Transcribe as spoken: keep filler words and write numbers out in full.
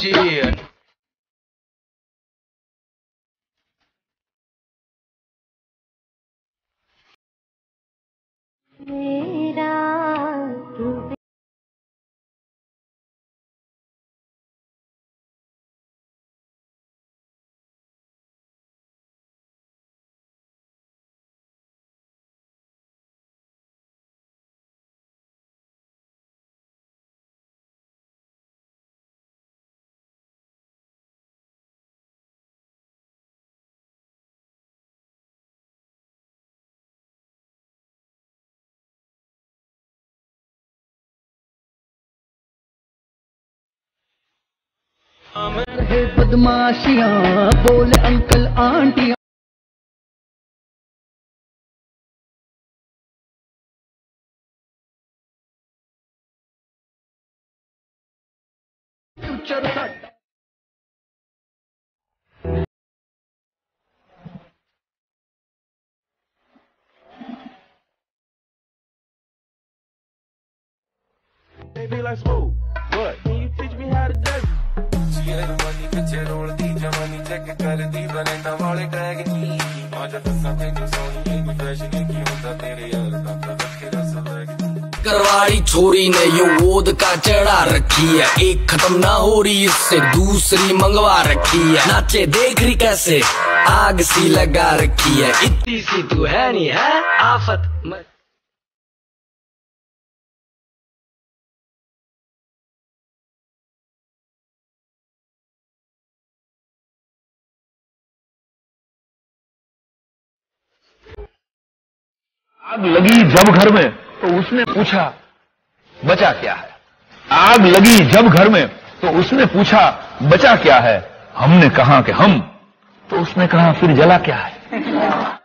shit. है बदमाशियां बोले अंकल आंटियां फ्यूचर साडा They be like, smooth, what? Can you teach me how to do it? Money, picture, roll the money, check it, got it, but ain't no wallet, tag it. I just something to show you, fashion, you got करवाड़ी छोरी ने यो ओद का चढ़ा रखी है, एक खत्म ना हो रही इससे दूसरी मंगवा रखी है। नाचे देख रही कैसे आग सी लगा रखी है, इतनी सी तू है नहीं है आफत। आग लगी जब घर में तो उसने पूछा बचा क्या है। आग लगी जब घर में तो उसने पूछा बचा क्या है। हमने कहा कि हम, तो उसने कहा फिर जला क्या है।